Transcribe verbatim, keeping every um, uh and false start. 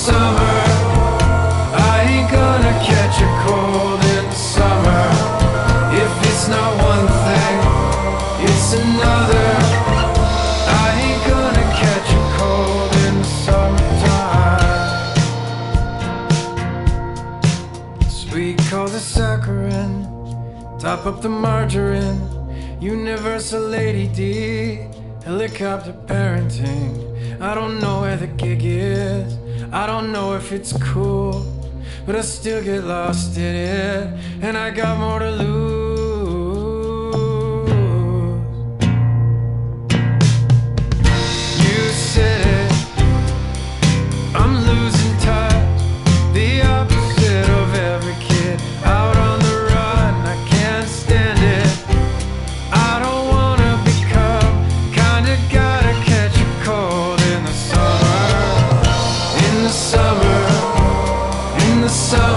summer. I ain't gonna catch a cold in the summer. If it's not one thing, it's another. I ain't gonna catch a cold in the summertime. Sweet cul-de-sacherine, top up the margarine. Universal A D D, helicopter parenting. I don't know where the gig is, I don't know if it's cool, but I still get lost in it, and I got more to lose. You said it, I'm losing touch, the opposite of every kid out on the run. I can't stand it, I don't wanna become kinda gotta catch a cold in the summer, in the summer, in the summer.